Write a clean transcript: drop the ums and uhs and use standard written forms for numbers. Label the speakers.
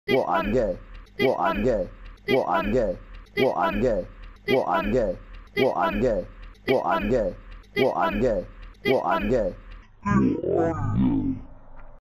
Speaker 1: Well, I'm gay. Well, I'm gay. Well, I'm gay. Well, I'm gay. Well, I'm gay. Well, I'm gay. Well, I'm gay. Well, I'm gay. Well, I'm gay.